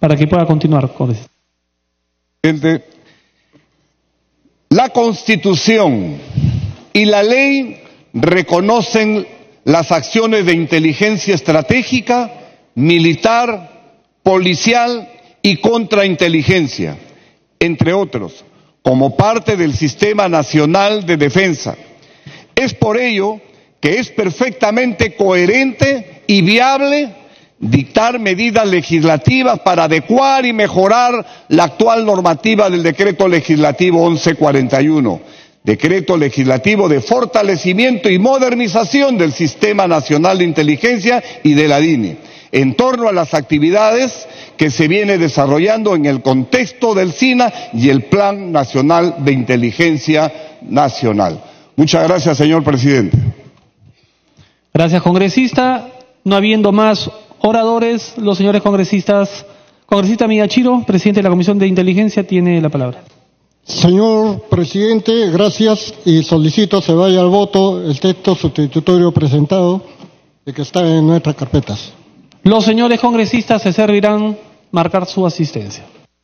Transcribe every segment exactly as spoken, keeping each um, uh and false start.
para que pueda continuar, congresista. La Constitución y la ley reconocen las acciones de inteligencia estratégica, militar, policial y contrainteligencia, entre otros, como parte del Sistema Nacional de Defensa. Es por ello que es perfectamente coherente y viable dictar medidas legislativas para adecuar y mejorar la actual normativa del Decreto Legislativo once cuarenta y uno, Decreto Legislativo de fortalecimiento y modernización del Sistema Nacional de Inteligencia y de la D I N I, en torno a las actividades que se viene desarrollando en el contexto del SINA y el Plan Nacional de Inteligencia Nacional. Muchas gracias, señor presidente. Gracias, congresista. No habiendo más oradores, los señores congresistas. Congresista Miyashiro, presidente de la Comisión de Inteligencia, tiene la palabra. Señor presidente, gracias, y solicito se vaya al voto el texto sustitutorio presentado de que está en nuestras carpetas. Los señores congresistas se servirán marcar su asistencia.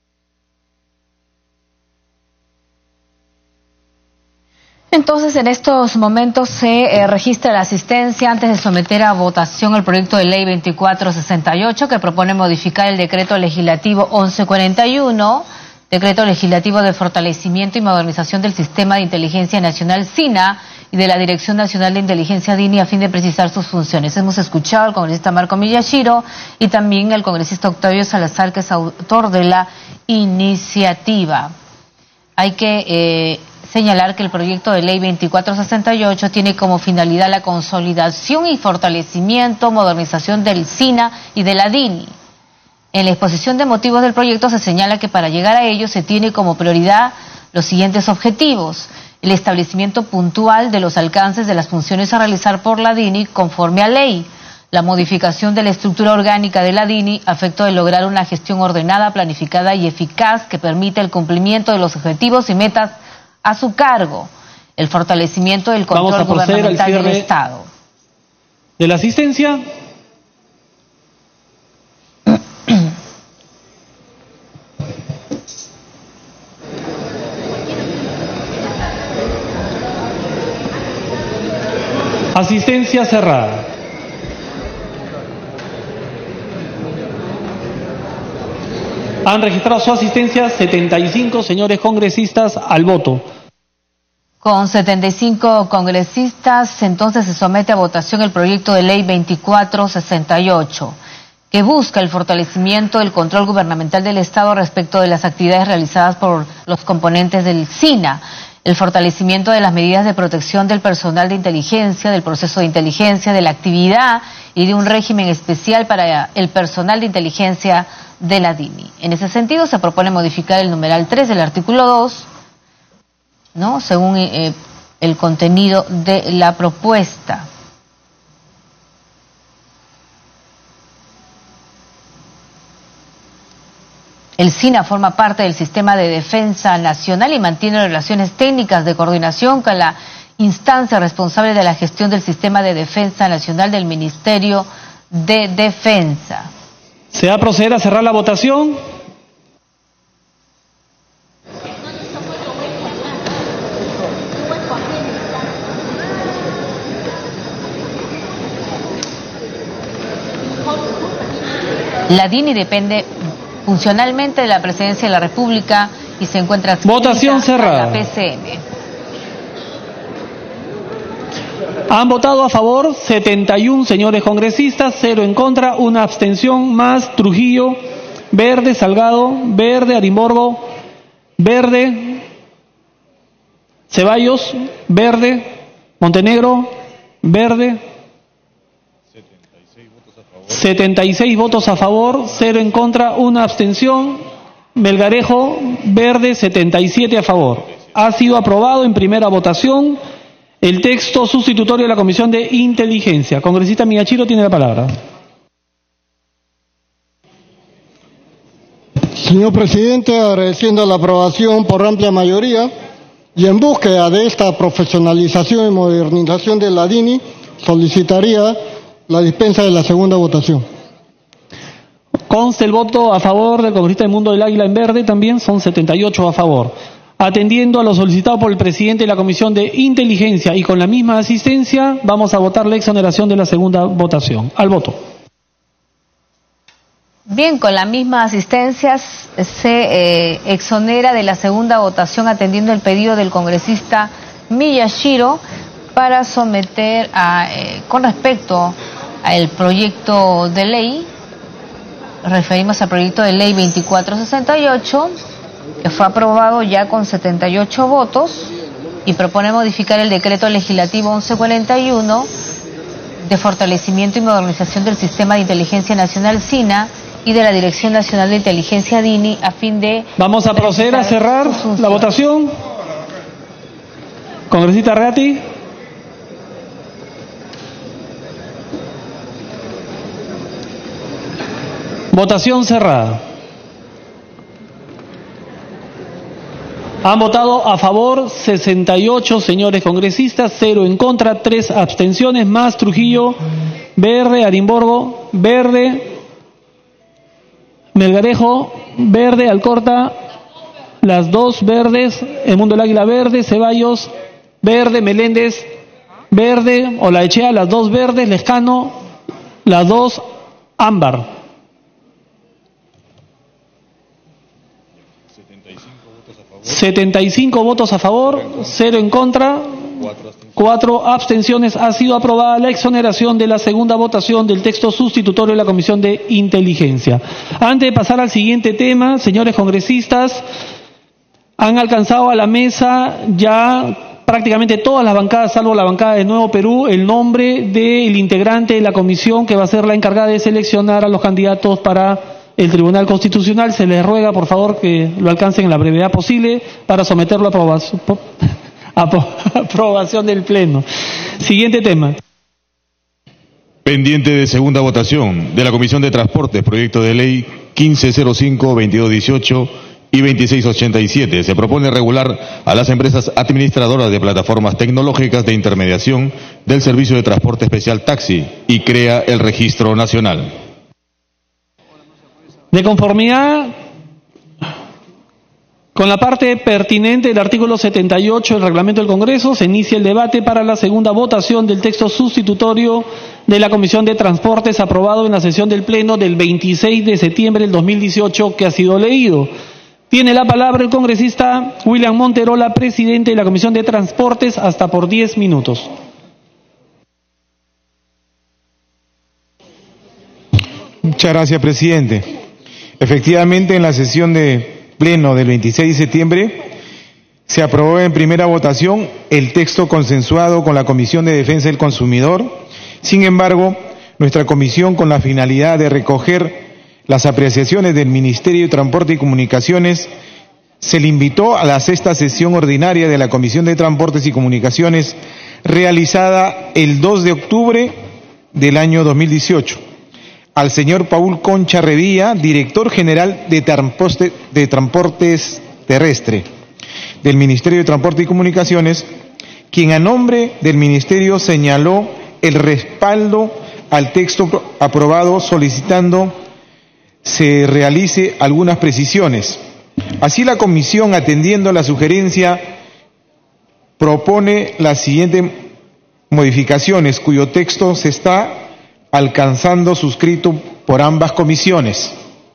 Entonces, en estos momentos se eh, registra la asistencia antes de someter a votación el proyecto de ley veinticuatro sesenta y ocho que propone modificar el decreto legislativo once cuarenta y uno, decreto legislativo de fortalecimiento y modernización del Sistema de Inteligencia Nacional SINA y de la Dirección Nacional de Inteligencia D I N I a fin de precisar sus funciones. Hemos escuchado al congresista Marco Miyashiro y también al congresista Octavio Salazar, que es autor de la iniciativa. Hay que eh, señalar que el proyecto de ley veinticuatro sesenta y ocho tiene como finalidad la consolidación y fortalecimiento, modernización del SINA y de la D I N I. En la exposición de motivos del proyecto se señala que para llegar a ello se tiene como prioridad los siguientes objetivos: el establecimiento puntual de los alcances de las funciones a realizar por la D I N I conforme a ley, la modificación de la estructura orgánica de la D I N I a efecto de lograr una gestión ordenada, planificada y eficaz que permita el cumplimiento de los objetivos y metas a su cargo, el fortalecimiento del control gubernamental del Estado. De la asistencia. Asistencia cerrada. Han registrado su asistencia setenta y cinco señores congresistas al voto. Con setenta y cinco congresistas, entonces se somete a votación el proyecto de ley veinticuatro sesenta y ocho, que busca el fortalecimiento del control gubernamental del Estado respecto de las actividades realizadas por los componentes del SINA, el fortalecimiento de las medidas de protección del personal de inteligencia, del proceso de inteligencia, de la actividad y de un régimen especial para el personal de inteligencia de la D I N I. En ese sentido, se propone modificar el numeral tres del artículo dos, ¿no?, según eh, el contenido de la propuesta. El SINA forma parte del Sistema de Defensa Nacional y mantiene relaciones técnicas de coordinación con la instancia responsable de la gestión del Sistema de Defensa Nacional del Ministerio de Defensa. ¿Se va a proceder a cerrar la votación? La D I N I depende funcionalmente de la Presidencia de la República y se encuentra votación cerrada. A la P C M. Han votado a favor setenta y uno señores congresistas, cero en contra, una abstención más. Trujillo, verde. Salgado, verde. Arimborgo, verde. Ceballos, verde. Montenegro, verde. setenta y seis votos a favor, cero en contra, una abstención. Melgarejo, verde, setenta y siete a favor. Ha sido aprobado en primera votación el texto sustitutorio de la Comisión de Inteligencia. Congresista Miyashiro tiene la palabra. Señor presidente, agradeciendo la aprobación por amplia mayoría y en búsqueda de esta profesionalización y modernización de la D I N I, solicitaría la dispensa de la segunda votación. Con consta el voto a favor del congresista del Mundo del Águila en verde, también son setenta y ocho a favor. Atendiendo a lo solicitado por el presidente de la Comisión de Inteligencia y con la misma asistencia, vamos a votar la exoneración de la segunda votación. Al voto. Bien, con la misma asistencia se eh, exonera de la segunda votación atendiendo el pedido del congresista Miyashiro para someter a, eh, con respecto al proyecto de ley, referimos al proyecto de ley veinticuatro sesenta y ocho, que fue aprobado ya con setenta y ocho votos y propone modificar el decreto legislativo once cuarenta y uno de fortalecimiento y modernización del Sistema de Inteligencia Nacional SINA y de la Dirección Nacional de Inteligencia DINI a fin de... Vamos a proceder a cerrar la votación. Congresista Reati. Votación cerrada. Han votado a favor sesenta y ocho señores congresistas, cero en contra, tres abstenciones, más Trujillo, verde, Arimborgo, verde, Melgarejo, verde, Alcorta, las dos verdes, El Mundo del Águila verde, Ceballos, verde, Meléndez, verde, Olaechea, las dos verdes, Lescano, las dos ámbar. setenta y cinco votos a favor, cero en contra, cuatro abstenciones. Ha sido aprobada la exoneración de la segunda votación del texto sustitutorio de la Comisión de Inteligencia. Antes de pasar al siguiente tema, señores congresistas, han alcanzado a la mesa ya prácticamente todas las bancadas, salvo la bancada de Nuevo Perú, el nombre del integrante de la comisión que va a ser la encargada de seleccionar a los candidatos para el Tribunal Constitucional. Se les ruega, por favor, que lo alcancen en la brevedad posible para someterlo a aprobación, a aprobación del Pleno. Siguiente tema. Pendiente de segunda votación de la Comisión de Transportes, proyecto de ley quince cero cinco, veintidós dieciocho y veintiséis ochenta y siete. Se propone regular a las empresas administradoras de plataformas tecnológicas de intermediación del servicio de transporte especial taxi y crea el registro nacional. De conformidad con la parte pertinente del artículo setenta y ocho del reglamento del Congreso, se inicia el debate para la segunda votación del texto sustitutorio de la Comisión de Transportes aprobado en la sesión del Pleno del veintiséis de septiembre del dos mil dieciocho, que ha sido leído. Tiene la palabra el congresista William Monterola, presidente de la Comisión de Transportes, hasta por diez minutos. Muchas gracias, presidente. Efectivamente, en la sesión de Pleno del veintiséis de septiembre se aprobó en primera votación el texto consensuado con la Comisión de Defensa del Consumidor. Sin embargo, nuestra comisión, con la finalidad de recoger las apreciaciones del Ministerio de Transporte y Comunicaciones, se le invitó a la sexta sesión ordinaria de la Comisión de Transportes y Comunicaciones, realizada el dos de octubre del año dos mil dieciocho. Al señor Paul Concha Revilla, director general de, Transporte, de Transportes Terrestre del Ministerio de Transporte y Comunicaciones, quien a nombre del Ministerio señaló el respaldo al texto aprobado, solicitando se realice algunas precisiones. Así, la comisión, atendiendo la sugerencia, propone las siguientes modificaciones, cuyo texto se está alcanzando suscrito por ambas comisiones.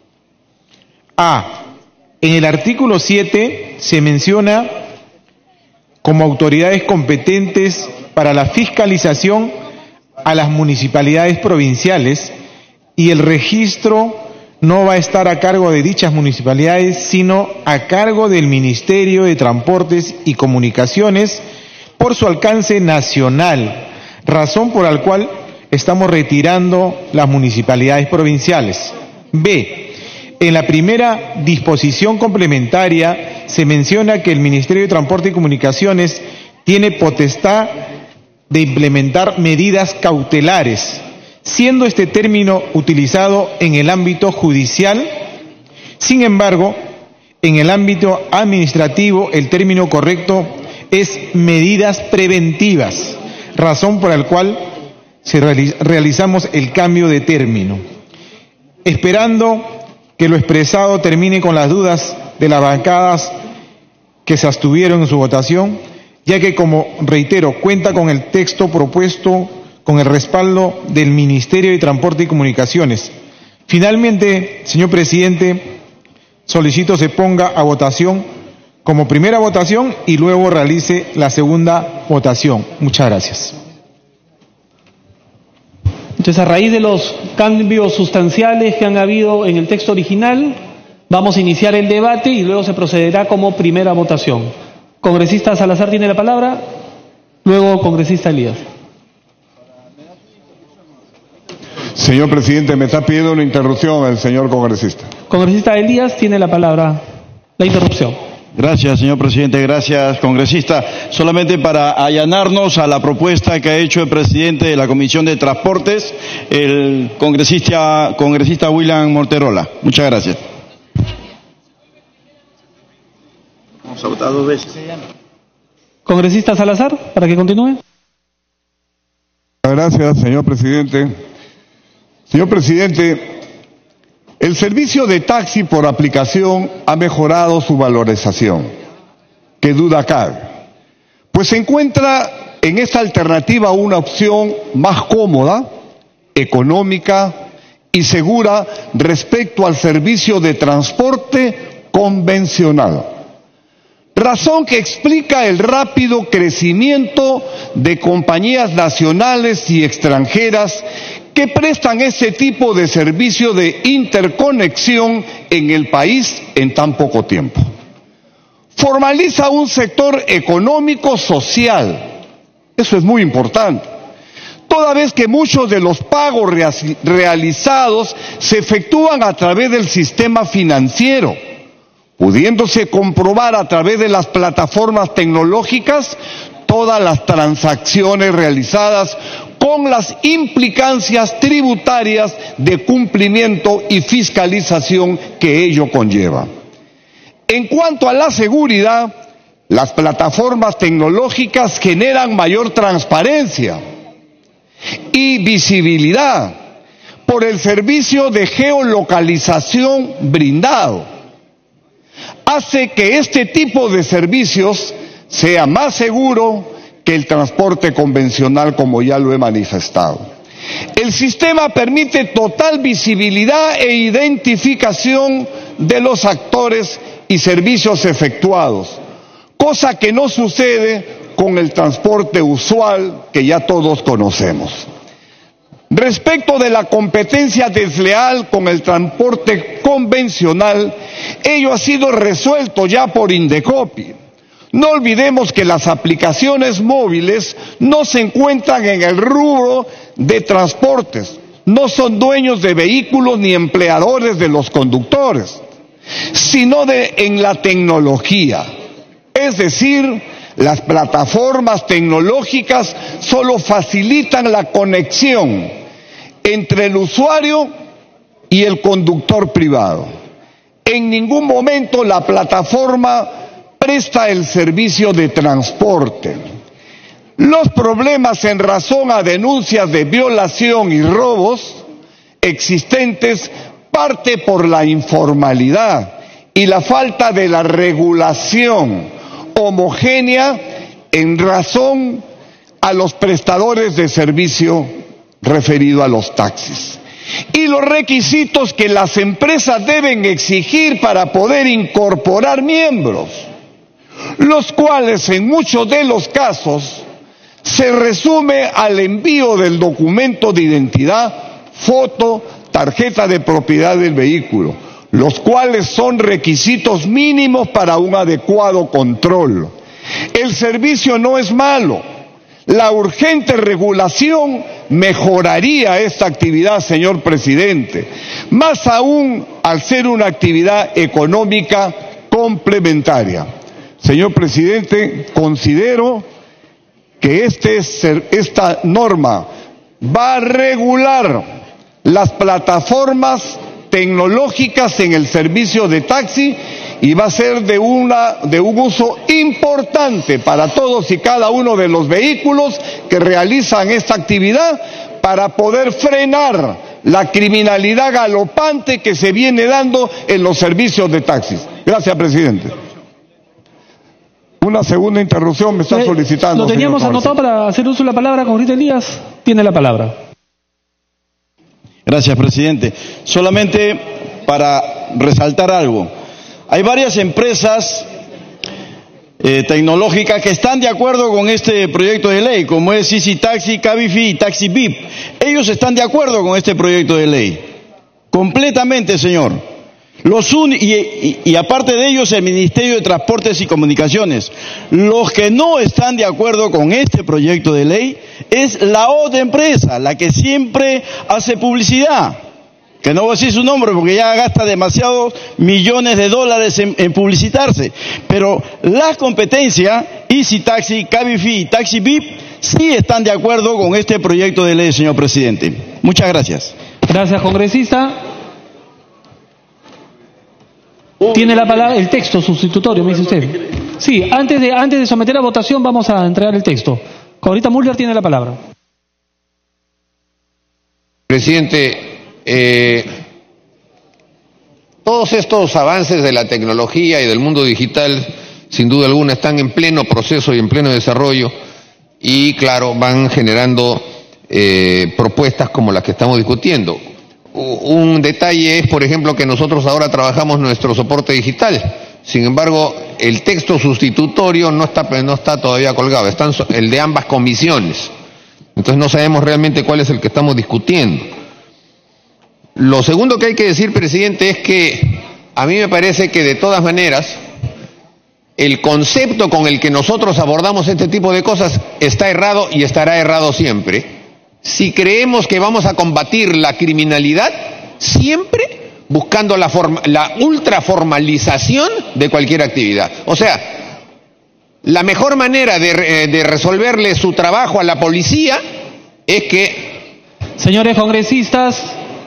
A. En el artículo siete se menciona como autoridades competentes para la fiscalización a las municipalidades provinciales, y el registro no va a estar a cargo de dichas municipalidades, sino a cargo del Ministerio de Transportes y Comunicaciones por su alcance nacional, razón por la cual estamos retirando las municipalidades provinciales. B. En la primera disposición complementaria se menciona que el Ministerio de Transporte y Comunicaciones tiene potestad de implementar medidas cautelares, siendo este término utilizado en el ámbito judicial. Sin embargo, en el ámbito administrativo el término correcto es medidas preventivas, razón por la cual se realizamos el cambio de término, esperando que lo expresado termine con las dudas de las bancadas que se abstuvieron en su votación, ya que, como reitero, cuenta con el texto propuesto con el respaldo del Ministerio de Transporte y Comunicaciones. Finalmente, señor presidente, solicito se ponga a votación como primera votación y luego realice la segunda votación. Muchas gracias. Entonces, a raíz de los cambios sustanciales que han habido en el texto original, vamos a iniciar el debate y luego se procederá como primera votación. Congresista Salazar tiene la palabra, luego congresista Elías. Señor presidente, me está pidiendo una interrupción el señor congresista. Congresista Elías tiene la palabra, la interrupción. Gracias, señor presidente. Gracias, congresista. Solamente para allanarnos a la propuesta que ha hecho el presidente de la Comisión de Transportes, el congresista, congresista William Morterola. Muchas gracias. Vamos a votar dos veces. Congresista Salazar, para que continúe. Gracias, señor presidente. Señor presidente, el servicio de taxi por aplicación ha mejorado su valorización. Qué duda cabe. Pues se encuentra en esta alternativa una opción más cómoda, económica y segura respecto al servicio de transporte convencional. Razón que explica el rápido crecimiento de compañías nacionales y extranjeras que prestan ese tipo de servicio de interconexión en el país en tan poco tiempo. Formaliza un sector económico social. Eso es muy importante. Toda vez que muchos de los pagos realizados se efectúan a través del sistema financiero, pudiéndose comprobar a través de las plataformas tecnológicas todas las transacciones realizadas con las implicancias tributarias de cumplimiento y fiscalización que ello conlleva. En cuanto a la seguridad, las plataformas tecnológicas generan mayor transparencia y visibilidad por el servicio de geolocalización brindado. Hace que este tipo de servicios sea más seguro que el transporte convencional, como ya lo he manifestado. El sistema permite total visibilidad e identificación de los actores y servicios efectuados, cosa que no sucede con el transporte usual que ya todos conocemos. Respecto de la competencia desleal con el transporte convencional, ello ha sido resuelto ya por Indecopi. No olvidemos que las aplicaciones móviles no se encuentran en el rubro de transportes, no son dueños de vehículos ni empleadores de los conductores, sino de, en la tecnología. Es decir, las plataformas tecnológicas solo facilitan la conexión entre el usuario y el conductor privado. En ningún momento la plataforma presta el servicio de transporte. Los problemas en razón a denuncias de violación y robos existentes parte por la informalidad y la falta de la regulación homogénea en razón a los prestadores de servicio referido a los taxis. Y los requisitos que las empresas deben exigir para poder incorporar miembros, los cuales en muchos de los casos se resume al envío del documento de identidad, foto, tarjeta de propiedad del vehículo, los cuales son requisitos mínimos para un adecuado control. El servicio no es malo. La urgente regulación mejoraría esta actividad, señor presidente, más aún al ser una actividad económica complementaria. Señor presidente, considero que este, esta norma va a regular las plataformas tecnológicas en el servicio de taxi y va a ser de, una, de un uso importante para todos y cada uno de los vehículos que realizan esta actividad para poder frenar la criminalidad galopante que se viene dando en los servicios de taxis. Gracias, presidente. Una segunda interrupción me está Eh, solicitando. Lo teníamos señor anotado para hacer uso de la palabra. Congresista Elías tiene la palabra. Gracias, presidente. Solamente para resaltar algo. Hay varias empresas eh, tecnológicas que están de acuerdo con este proyecto de ley, como es Easy Taxi, Cabify y Taxi V I P. Ellos están de acuerdo con este proyecto de ley. Completamente, señor. Los un, y, y, y aparte de ellos, el Ministerio de Transportes y Comunicaciones. Los que no están de acuerdo con este proyecto de ley es la otra empresa, la que siempre hace publicidad. Que no voy a decir su nombre porque ya gasta demasiados millones de dólares en, en publicitarse. Pero la competencia, Easy Taxi, Cabify y Taxi V I P, sí están de acuerdo con este proyecto de ley, señor presidente. Muchas gracias. Gracias, congresista. Tiene la palabra, el texto sustitutorio, me dice usted. Sí, antes de, antes de someter a votación vamos a entregar el texto. Ahorita Müller tiene la palabra. Presidente, eh, todos estos avances de la tecnología y del mundo digital, sin duda alguna, están en pleno proceso y en pleno desarrollo y, claro, van generando eh, propuestas como las que estamos discutiendo. Un detalle es, por ejemplo, que nosotros ahora trabajamos nuestro soporte digital. Sin embargo, el texto sustitutorio no está, no está todavía colgado, está el de ambas comisiones. Entonces no sabemos realmente cuál es el que estamos discutiendo. Lo segundo que hay que decir, presidente, es que a mí me parece que de todas maneras el concepto con el que nosotros abordamos este tipo de cosas está errado y estará errado siempre. Si creemos que vamos a combatir la criminalidad, siempre buscando la, forma, la ultraformalización de cualquier actividad. O sea, la mejor manera de, de resolverle su trabajo a la policía es que... Señores congresistas,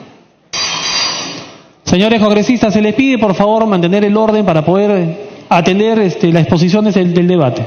señores congresistas, se les pide por favor mantener el orden para poder atender este, las exposiciones del, del debate.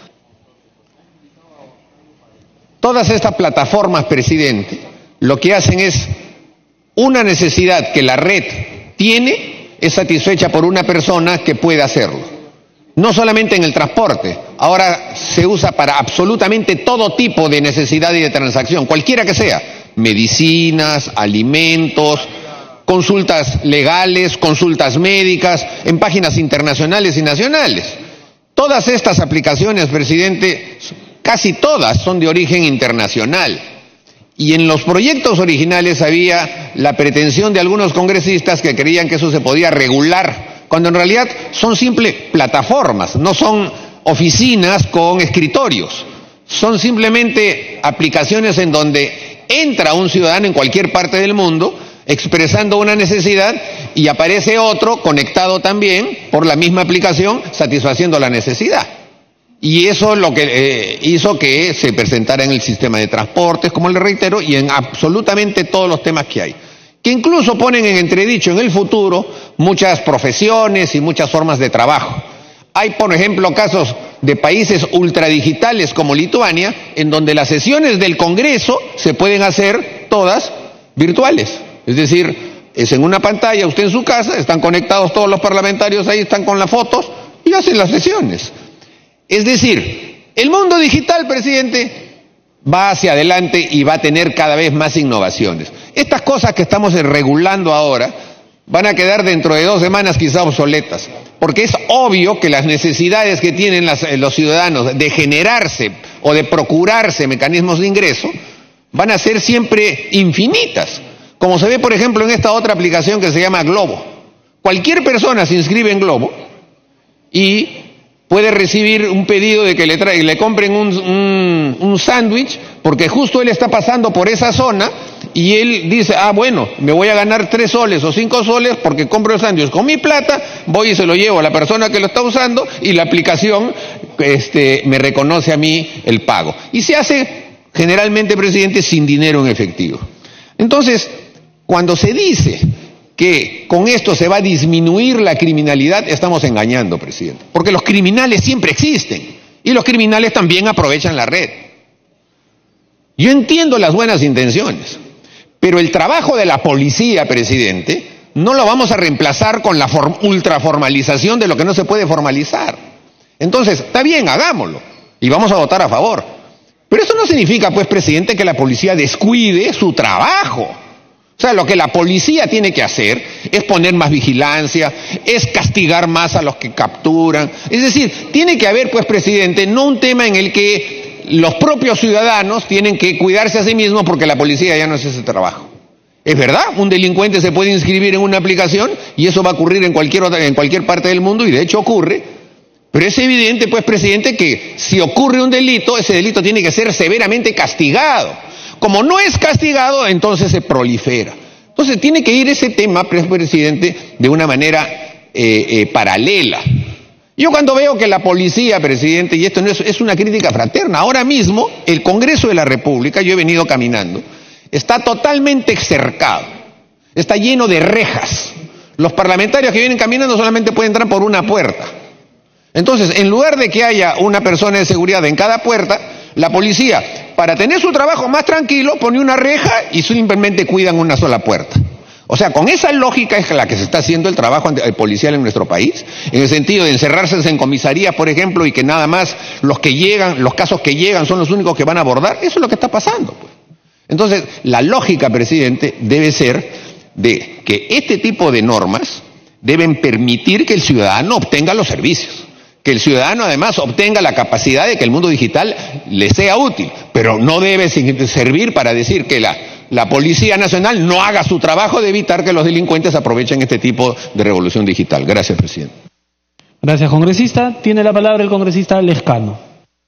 Todas estas plataformas, presidente, lo que hacen es una necesidad que la red tiene, es satisfecha por una persona que puede hacerlo. No solamente en el transporte, ahora se usa para absolutamente todo tipo de necesidad y de transacción, cualquiera que sea, medicinas, alimentos, consultas legales, consultas médicas, en páginas internacionales y nacionales. Todas estas aplicaciones, presidente, casi todas son de origen internacional. Y en los proyectos originales había la pretensión de algunos congresistas que creían que eso se podía regular, cuando en realidad son simples plataformas, no son oficinas con escritorios. Son simplemente aplicaciones en donde entra un ciudadano en cualquier parte del mundo expresando una necesidad y aparece otro conectado también por la misma aplicación satisfaciendo la necesidad. Y eso es lo que eh, hizo que se presentara en el sistema de transportes, como le reitero, y en absolutamente todos los temas que hay, que incluso ponen en entredicho en el futuro muchas profesiones y muchas formas de trabajo. Hay, por ejemplo, casos de países ultradigitales como Lituania, en donde las sesiones del Congreso se pueden hacer todas virtuales. Es decir, es en una pantalla, usted en su casa, están conectados todos los parlamentarios ahí, están con las fotos y hacen las sesiones. Es decir, el mundo digital, presidente, va hacia adelante y va a tener cada vez más innovaciones. Estas cosas que estamos regulando ahora van a quedar dentro de dos semanas quizá obsoletas, porque es obvio que las necesidades que tienen las, los ciudadanos de generarse o de procurarse mecanismos de ingreso van a ser siempre infinitas, como se ve por ejemplo en esta otra aplicación que se llama Globo. Cualquier persona se inscribe en Globo y puede recibir un pedido de que le, tra le compren un, un, un sándwich, porque justo él está pasando por esa zona y él dice, ah bueno, me voy a ganar tres soles o cinco soles porque compro el sándwich con mi plata, voy y se lo llevo a la persona que lo está usando y la aplicación este, me reconoce a mí el pago. Y se hace generalmente, presidente, sin dinero en efectivo. Entonces, cuando se dice que con esto se va a disminuir la criminalidad, estamos engañando, presidente, porque los criminales siempre existen y los criminales también aprovechan la red. Yo entiendo las buenas intenciones, Pero el trabajo de la policía, presidente, no lo vamos a reemplazar con la ultraformalización de lo que no se puede formalizar. Entonces, está bien, hagámoslo, y vamos a votar a favor. Pero eso no significa, pues, presidente, que la policía descuide su trabajo. O sea, lo que la policía tiene que hacer es poner más vigilancia, es castigar más a los que capturan. Es decir, tiene que haber, pues, presidente, no un tema en el que los propios ciudadanos tienen que cuidarse a sí mismos porque la policía ya no hace ese trabajo. Es verdad, un delincuente se puede inscribir en una aplicación y eso va a ocurrir en cualquier otra, en cualquier parte del mundo, y de hecho ocurre. Pero es evidente, pues, presidente, que si ocurre un delito, ese delito tiene que ser severamente castigado. Como no es castigado, entonces se prolifera. Entonces tiene que ir ese tema, presidente, de una manera eh, eh, paralela. Yo cuando veo que la policía, presidente, y esto no es, es una crítica fraterna, ahora mismo el Congreso de la República, yo he venido caminando, está totalmente cercado, está lleno de rejas. Los parlamentarios que vienen caminando solamente pueden entrar por una puerta. Entonces, en lugar de que haya una persona de seguridad en cada puerta, la policía, para tener su trabajo más tranquilo, pone una reja y simplemente cuidan una sola puerta. O sea, con esa lógica es la que se está haciendo el trabajo policial en nuestro país, en el sentido de encerrarse en comisarías, por ejemplo, y que nada más los que llegan, los casos que llegan son los únicos que van a abordar. Eso es lo que está pasando, pues. Entonces, la lógica, presidente, debe ser de que este tipo de normas deben permitir que el ciudadano obtenga los servicios, que el ciudadano además obtenga la capacidad de que el mundo digital le sea útil, pero no debe servir para decir que la, la Policía Nacional no haga su trabajo de evitar que los delincuentes aprovechen este tipo de revolución digital. Gracias, presidente. Gracias, congresista. Tiene la palabra el congresista Lescano.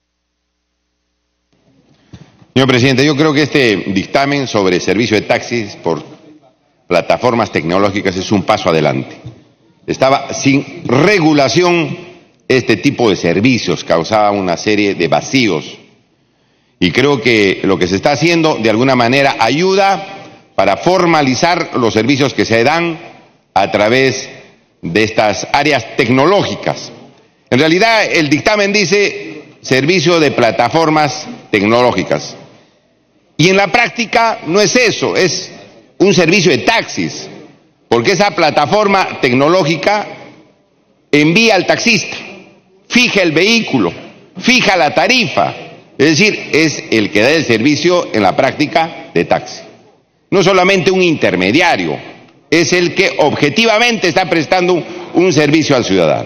Señor presidente, yo creo que este dictamen sobre servicio de taxis por plataformas tecnológicas es un paso adelante. Estaba sin regulación este tipo de servicios, causaba una serie de vacíos. Y creo que lo que se está haciendo de alguna manera ayuda para formalizar los servicios que se dan a través de estas áreas tecnológicas. En realidad el dictamen dice servicio de plataformas tecnológicas. Y en la práctica no es eso, es un servicio de taxis, porque esa plataforma tecnológica envía al taxista, fija el vehículo, fija la tarifa, es decir, es el que da el servicio en la práctica de taxi. No solamente un intermediario, es el que objetivamente está prestando un, un servicio al ciudadano.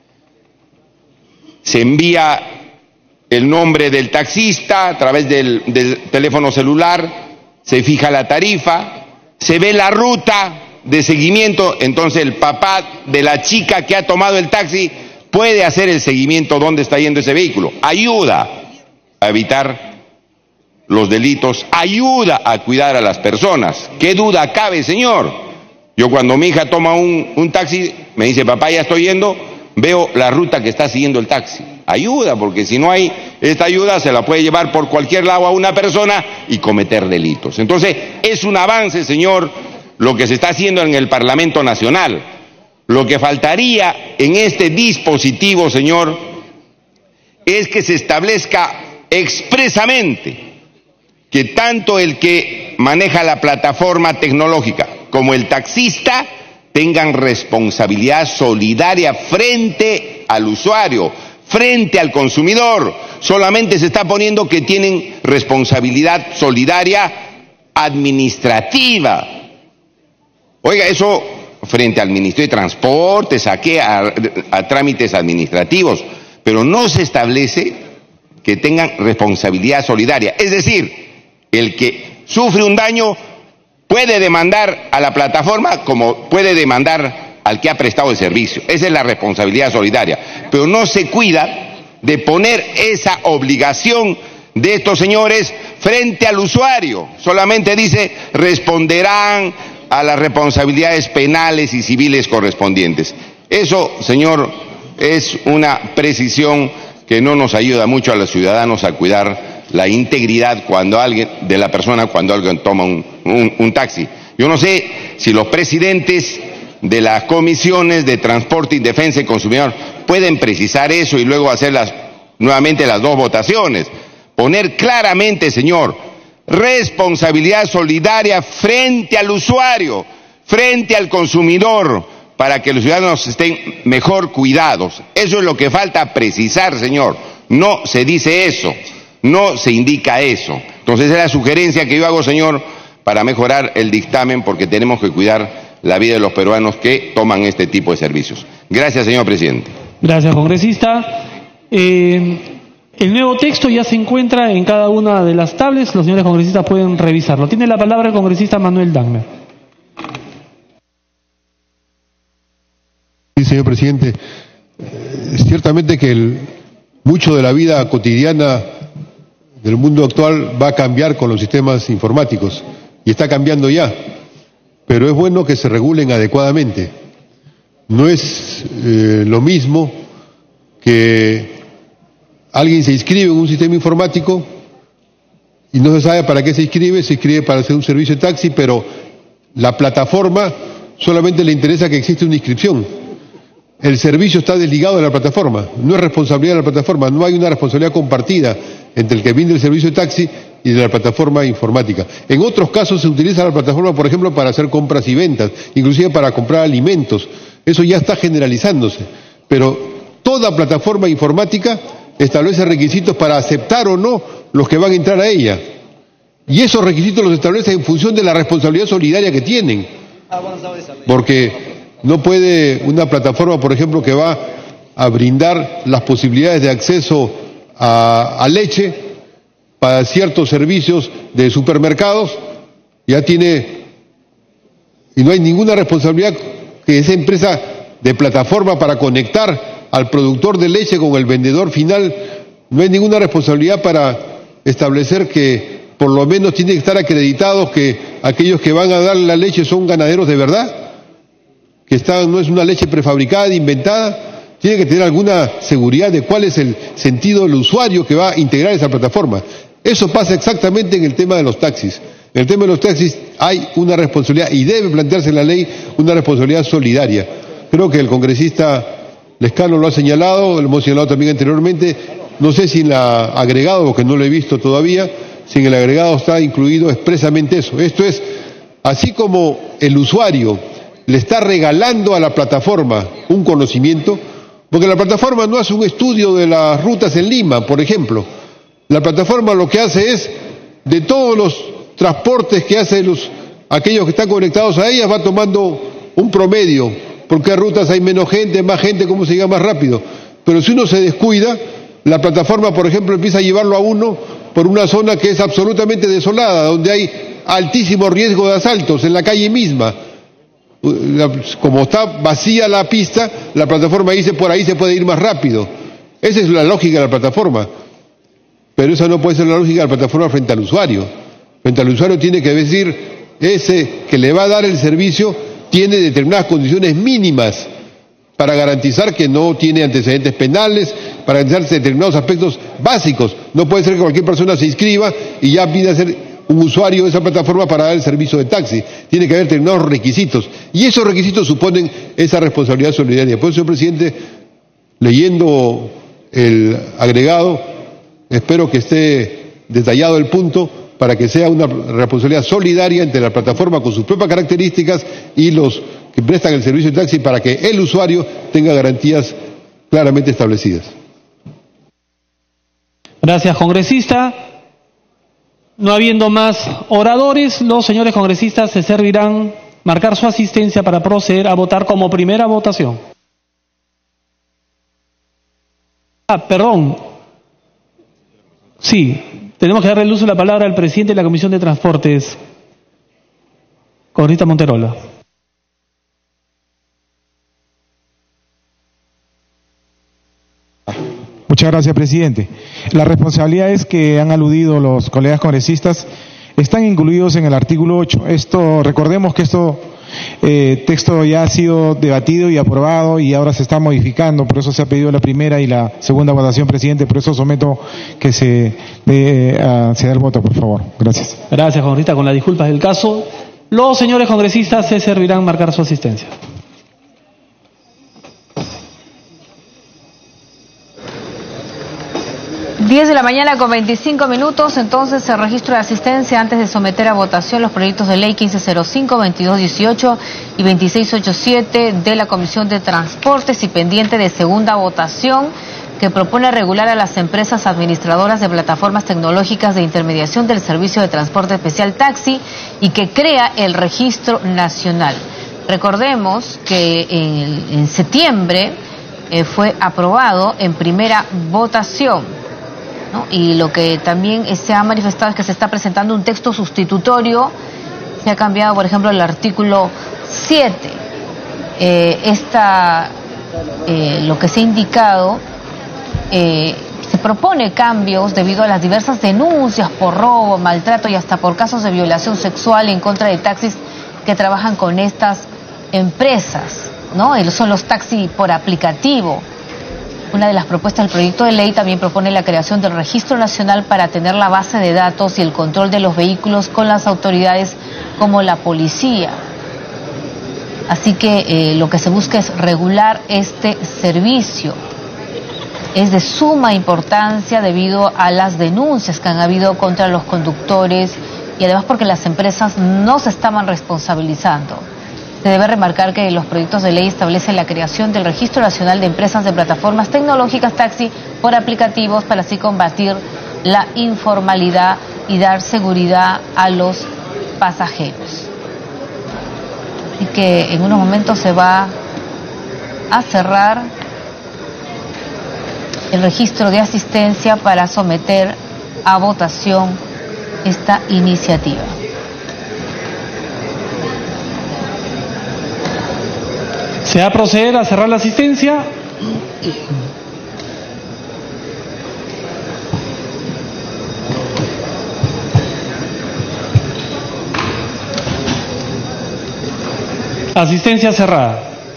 Se envía el nombre del taxista a través del, del teléfono celular, se fija la tarifa, se ve la ruta de seguimiento, entonces el papá de la chica que ha tomado el taxi puede hacer el seguimiento dónde está yendo ese vehículo. Ayuda a evitar los delitos, ayuda a cuidar a las personas. ¿Qué duda cabe, señor? Yo cuando mi hija toma un, un taxi, me dice, papá, ya estoy yendo, veo la ruta que está siguiendo el taxi. Ayuda, porque si no hay esta ayuda, se la puede llevar por cualquier lado a una persona y cometer delitos. Entonces, es un avance, señor, lo que se está haciendo en el Parlamento Nacional. Lo que faltaría en este dispositivo, señor, es que se establezca expresamente que tanto el que maneja la plataforma tecnológica como el taxista tengan responsabilidad solidaria frente al usuario, frente al consumidor. Solamente se está poniendo que tienen responsabilidad solidaria administrativa. Oiga, eso frente al Ministerio de Transportes, a, qué, a, a trámites administrativos, pero no se establece que tengan responsabilidad solidaria. Es decir, el que sufre un daño puede demandar a la plataforma como puede demandar al que ha prestado el servicio. Esa es la responsabilidad solidaria. Pero no se cuida de poner esa obligación de estos señores frente al usuario. Solamente dice, responderán a las responsabilidades penales y civiles correspondientes. Eso, señor, es una precisión que no nos ayuda mucho a los ciudadanos a cuidar la integridad cuando alguien, de la persona cuando alguien toma un, un, un taxi. Yo no sé si los presidentes de las comisiones de Transporte y Defensa del Consumidor pueden precisar eso y luego hacer las, nuevamente las dos votaciones. Poner claramente, señor, responsabilidad solidaria frente al usuario, frente al consumidor, para que los ciudadanos estén mejor cuidados. Eso es lo que falta precisar, señor. No se dice eso, no se indica eso. Entonces, esa es la sugerencia que yo hago, señor, para mejorar el dictamen, porque tenemos que cuidar la vida de los peruanos que toman este tipo de servicios. Gracias, señor presidente. Gracias, congresista. Eh, el nuevo texto ya se encuentra en cada una de las tablets. Los señores congresistas pueden revisarlo. Tiene la palabra el congresista Manuel Dagmer. Sí, señor presidente. Eh, ciertamente que el, mucho de la vida cotidiana del mundo actual va a cambiar con los sistemas informáticos, y está cambiando ya, pero es bueno que se regulen adecuadamente. No es eh, lo mismo que alguien se inscribe en un sistema informático y no se sabe para qué se inscribe, se inscribe para hacer un servicio de taxi, pero la plataforma solamente le interesa que existe una inscripción. El servicio está desligado de la plataforma, no es responsabilidad de la plataforma, no hay una responsabilidad compartida entre el que vende el servicio de taxi y de la plataforma informática. En otros casos se utiliza la plataforma, por ejemplo, para hacer compras y ventas, inclusive para comprar alimentos. Eso ya está generalizándose, pero toda plataforma informática establece requisitos para aceptar o no los que van a entrar a ella. Y esos requisitos los establece en función de la responsabilidad solidaria que tienen. Porque no puede una plataforma, por ejemplo, que va a brindar las posibilidades de acceso a, a leche para ciertos servicios de supermercados, ya tiene, y no hay ninguna responsabilidad que esa empresa de plataforma para conectar al productor de leche con el vendedor final, no hay ninguna responsabilidad para establecer que por lo menos tiene que estar acreditados que aquellos que van a dar la leche son ganaderos de verdad, que está, no es una leche prefabricada, inventada. Tiene que tener alguna seguridad de cuál es el sentido del usuario que va a integrar esa plataforma. Eso pasa exactamente en el tema de los taxis. En el tema de los taxis hay una responsabilidad, y debe plantearse en la ley una responsabilidad solidaria. Creo que el congresista Lescano lo ha señalado, lo hemos señalado también anteriormente. No sé si en el agregado, porque no lo he visto todavía, si en el agregado está incluido expresamente eso. Esto es, así como el usuario le está regalando a la plataforma un conocimiento, porque la plataforma no hace un estudio de las rutas en Lima, por ejemplo. La plataforma lo que hace es, de todos los transportes que hacen los, aquellos que están conectados a ellas, va tomando un promedio. ¿Por qué rutas hay menos gente, más gente, cómo se llega más rápido? Pero si uno se descuida, la plataforma, por ejemplo, empieza a llevarlo a uno por una zona que es absolutamente desolada, donde hay altísimo riesgo de asaltos, en la calle misma. Como está vacía la pista, la plataforma dice por ahí se puede ir más rápido. Esa es la lógica de la plataforma. Pero esa no puede ser la lógica de la plataforma frente al usuario. Frente al usuario tiene que decir, ese que le va a dar el servicio tiene determinadas condiciones mínimas para garantizar que no tiene antecedentes penales, para garantizar determinados aspectos básicos. No puede ser que cualquier persona se inscriba y ya pida ser un usuario de esa plataforma para dar el servicio de taxi. Tiene que haber determinados requisitos, y esos requisitos suponen esa responsabilidad solidaria. Por eso, señor presidente, leyendo el agregado, espero que esté detallado el punto para que sea una responsabilidad solidaria entre la plataforma con sus propias características y los que prestan el servicio de taxi, para que el usuario tenga garantías claramente establecidas. Gracias, congresista. No habiendo más oradores, los señores congresistas se servirán marcar su asistencia para proceder a votar como primera votación. Ah, perdón. Sí, tenemos que darle el uso de la palabra al presidente de la Comisión de Transportes, congresista Monterola. Muchas gracias, presidente. Las responsabilidades que han aludido los colegas congresistas están incluidos en el artículo ocho. Esto, recordemos que esto eh, texto ya ha sido debatido y aprobado y ahora se está modificando, por eso se ha pedido la primera y la segunda votación, presidente. Por eso someto que se dé uh, se dé el voto, por favor. Gracias. Gracias, congresista. Con las disculpas del caso, los señores congresistas se servirán marcar su asistencia. diez de la mañana con veinticinco minutos, entonces el registro de asistencia antes de someter a votación los proyectos de ley quince cero cinco, veintidós dieciocho y veintiséis ochenta y siete de la Comisión de Transportes y pendiente de segunda votación que propone regular a las empresas administradoras de plataformas tecnológicas de intermediación del servicio de transporte especial taxi y que crea el registro nacional. Recordemos que en, en septiembre eh, fue aprobado en primera votación, ¿no? Y lo que también se ha manifestado es que se está presentando un texto sustitutorio. Se ha cambiado, por ejemplo, el artículo siete. Eh, esta, eh, lo que se ha indicado, eh, se propone cambios debido a las diversas denuncias por robo, maltrato y hasta por casos de violación sexual en contra de taxis que trabajan con estas empresas, ¿no? Son los taxis por aplicativo. Una de las propuestas del proyecto de ley también propone la creación del registro nacional para tener la base de datos y el control de los vehículos con las autoridades como la policía. Así que eh, lo que se busca es regular este servicio. Es de suma importancia debido a las denuncias que han habido contra los conductores y además porque las empresas no se estaban responsabilizando. Se debe remarcar que los proyectos de ley establecen la creación del Registro Nacional de Empresas de Plataformas Tecnológicas Taxi por aplicativos para así combatir la informalidad y dar seguridad a los pasajeros. Así que en unos momentos se va a cerrar el registro de asistencia para someter a votación esta iniciativa. ¿Se va a proceder a cerrar la asistencia? Asistencia cerrada.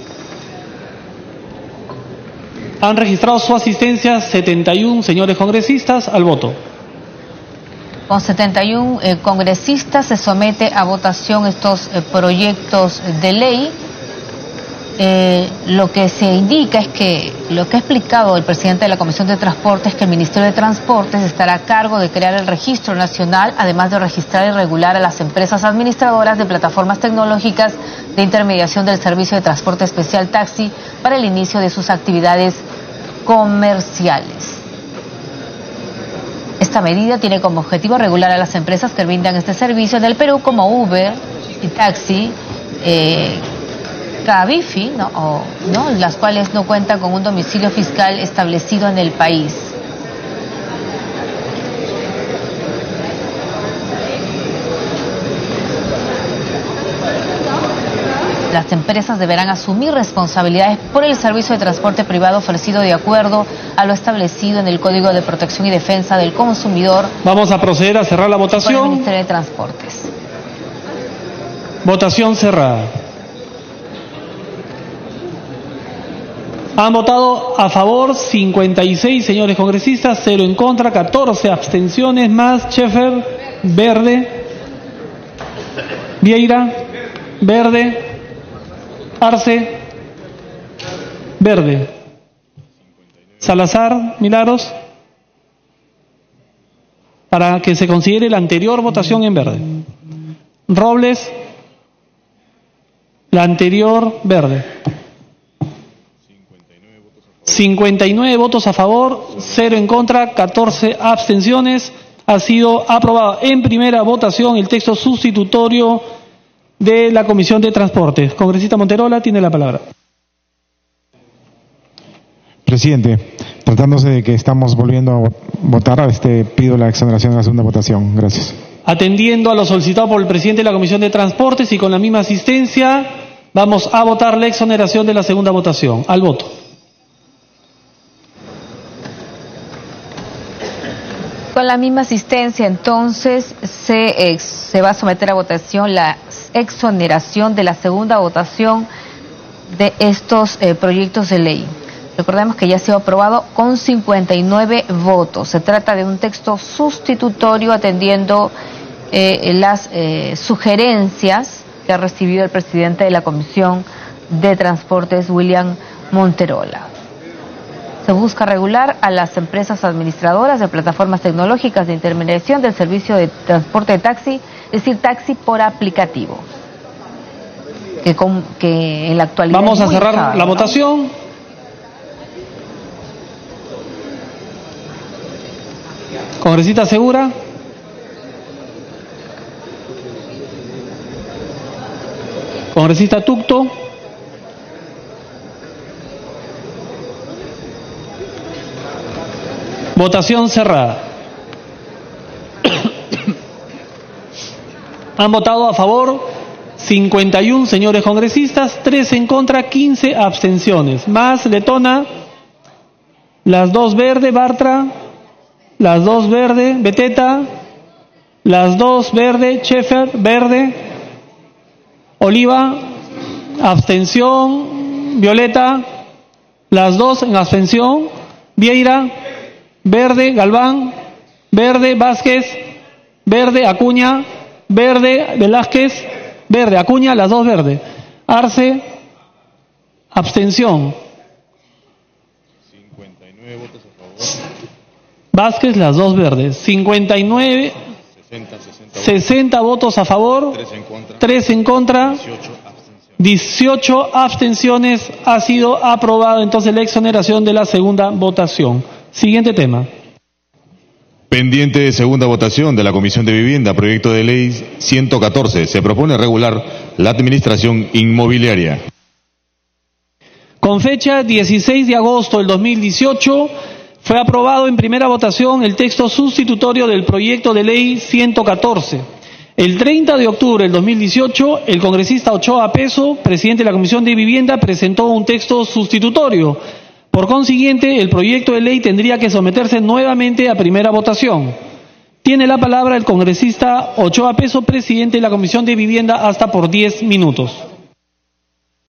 Han registrado su asistencia setenta y uno señores congresistas al voto. Con setenta y uno eh, congresistas se somete a votación estos eh, proyectos de ley. Eh, lo que se indica es que lo que ha explicado el presidente de la Comisión de Transportes es que el Ministerio de Transportes estará a cargo de crear el registro nacional, además de registrar y regular a las empresas administradoras de plataformas tecnológicas de intermediación del servicio de transporte especial taxi para el inicio de sus actividades comerciales. Esta medida tiene como objetivo regular a las empresas que brindan este servicio en el Perú como Uber y Taxi, eh, Cabify, ¿no? O, ¿no? las cuales no cuentan con un domicilio fiscal establecido en el país. Las empresas deberán asumir responsabilidades por el servicio de transporte privado ofrecido de acuerdo a lo establecido en el Código de Protección y Defensa del Consumidor. Vamos a proceder a cerrar la votación. Por el Ministerio de Transportes. Votación cerrada. Han votado a favor cincuenta y seis señores congresistas, cero en contra, catorce abstenciones más. Schaeffer, verde. Vieira, verde. Arce, verde. Salazar, Milagros, para que se considere la anterior votación en verde. Robles, la anterior verde. cincuenta y nueve votos a favor, cero en contra, catorce abstenciones. Ha sido aprobado en primera votación el texto sustitutorio de la Comisión de Transportes. Congresista Monterola tiene la palabra. Presidente, tratándose de que estamos volviendo a votar, este, pido la exoneración de la segunda votación. Gracias. Atendiendo a lo solicitado por el presidente de la Comisión de Transportes y con la misma asistencia, vamos a votar la exoneración de la segunda votación. Al voto. Con la misma asistencia, entonces, se, eh, se va a someter a votación la exoneración de la segunda votación de estos eh, proyectos de ley. Recordemos que ya ha sido aprobado con cincuenta y nueve votos. Se trata de un texto sustitutorio atendiendo eh, las eh, sugerencias que ha recibido el presidente de la Comisión de Transportes, William Monterola. Se busca regular a las empresas administradoras de plataformas tecnológicas de intermediación del servicio de transporte de taxi, es decir, taxi por aplicativo. Que, con, que en la actualidad vamos a cerrar usado, la ¿no? votación. Congresista Segura. Congresista Tucto. Votación cerrada. Han votado a favor cincuenta y uno señores congresistas, tres en contra, quince abstenciones. Más Letona, las dos verde, Bartra, las dos verde, Beteta, las dos verde, Schaeffer, verde, Oliva, abstención, Violeta, las dos en abstención, Vieira, verde, Galván, verde, Vázquez, verde, Acuña, verde, Velázquez, verde, Acuña, las dos verde, Arce, abstención, cincuenta y nueve votos a favor, Vázquez, las dos verdes, cincuenta y nueve, sesenta, sesenta, sesenta votos a favor, tres en contra, tres en contra, dieciocho abstenciones. dieciocho abstenciones. Ha sido aprobado entonces la exoneración de la segunda votación. Siguiente tema. Pendiente de segunda votación de la Comisión de Vivienda, proyecto de ley ciento catorce. Se propone regular la administración inmobiliaria. Con fecha dieciséis de agosto del dos mil dieciocho, fue aprobado en primera votación el texto sustitutorio del proyecto de ley ciento catorce. El treinta de octubre del dos mil dieciocho, el congresista Ochoa Peso, presidente de la Comisión de Vivienda, presentó un texto sustitutorio. Por consiguiente, el proyecto de ley tendría que someterse nuevamente a primera votación. Tiene la palabra el congresista Ochoa Peso, presidente de la Comisión de Vivienda, hasta por diez minutos.